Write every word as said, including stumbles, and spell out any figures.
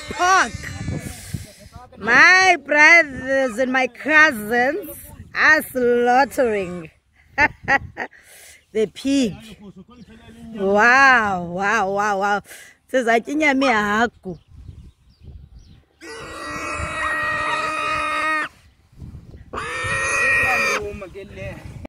pork. My brothers and my cousins are slaughtering the pig. Wow, wow, wow, wow. Says I think I may